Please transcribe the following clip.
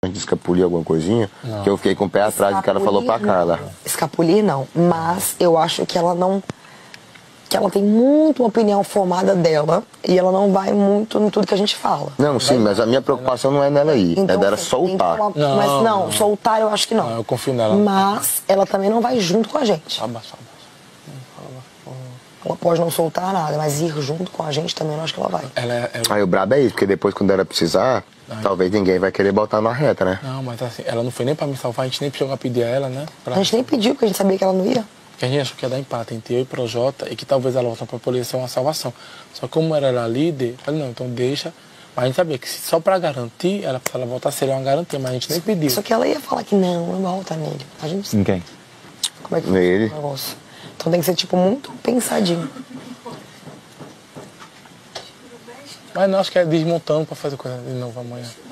de escapulir alguma coisinha? Não. Que eu fiquei com o pé atrás do que ela falou pra Carla. Escapulir não, mas eu acho que ela não... que ela tem muito uma opinião formada dela e ela não vai muito em tudo que a gente fala. Não, sim, mas a minha preocupação não é nela aí, então, é dela soltar. Então, mas não, soltar eu acho que não. Eu confio nela. Mas ela também não vai junto com a gente. Ela pode não soltar nada, mas ir junto com a gente também eu acho que ela vai. Aí o brabo é isso, porque depois quando ela precisar, talvez ninguém vai querer botar na reta, né? Não, mas assim, ela não foi nem pra me salvar, a gente nem chegou a pedir a ela, né? A gente nem pediu, porque a gente sabia que ela não ia. Que a gente achou que ia dar empate entre eu e o Projota e que talvez ela voltasse pra poder ser uma salvação. Só que como ela era líder, eu falei, não, então deixa. Mas a gente sabia que só pra garantir, se ela voltar seria uma garantia, mas a gente nem pediu. Só que ela ia falar que não volta nele. A gente... Em quem? Como é que nele. O negócio? Então tem que ser, tipo, muito pensadinho. Mas não, acho que é desmontando pra fazer coisa de novo amanhã.